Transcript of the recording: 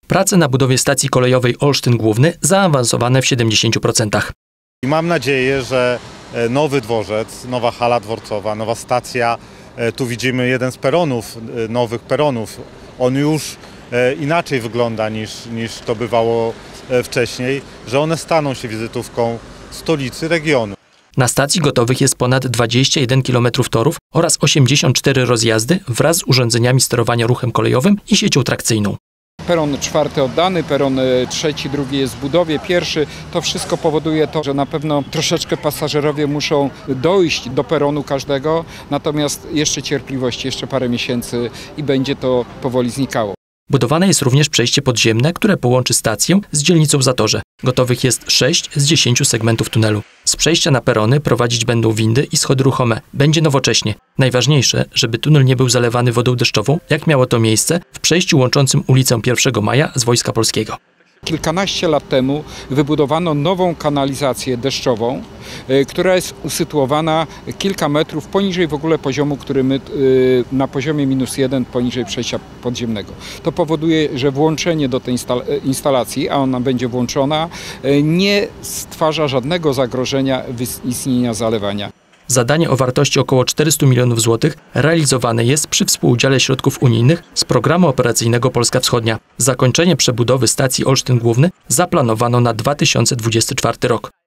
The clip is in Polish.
Prace na budowie stacji kolejowej Olsztyn Główny zaawansowane w 70%. I mam nadzieję, że nowy dworzec, nowa hala dworcowa, nowa stacja, tu widzimy jeden z peronów, nowych peronów. On już inaczej wygląda niż to bywało wcześniej, że one staną się wizytówką stolicy regionu. Na stacji gotowych jest ponad 21 km torów oraz 84 rozjazdy wraz z urządzeniami sterowania ruchem kolejowym i siecią trakcyjną. Peron 4 oddany, peron 3, 2 jest w budowie, 1. To wszystko powoduje to, że na pewno troszeczkę pasażerowie muszą dojść do peronu każdego, natomiast jeszcze cierpliwości, jeszcze parę miesięcy i będzie to powoli znikało. Budowane jest również przejście podziemne, które połączy stację z dzielnicą w Zatorze. Gotowych jest 6 z 10 segmentów tunelu. Z przejścia na perony prowadzić będą windy i schody ruchome. Będzie nowocześnie. Najważniejsze, żeby tunel nie był zalewany wodą deszczową, jak miało to miejsce w przejściu łączącym ulicę 1 Maja z Wojska Polskiego. Kilkanaście lat temu wybudowano nową kanalizację deszczową, która jest usytuowana kilka metrów poniżej w ogóle poziomu, który my na poziomie -1 poniżej przejścia podziemnego. To powoduje, że włączenie do tej instalacji, a ona będzie włączona, nie stwarza żadnego zagrożenia istnienia zalewania. Zadanie o wartości około 400 milionów złotych realizowane jest przy współudziale środków unijnych z Programu Operacyjnego Polska Wschodnia. Zakończenie przebudowy stacji Olsztyn Główny zaplanowano na 2024 rok.